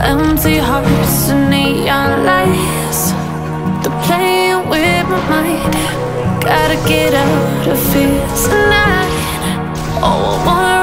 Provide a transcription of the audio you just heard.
Empty hearts and neon lights, they're playing with my mind. Gotta get out of here tonight. Oh, I wanna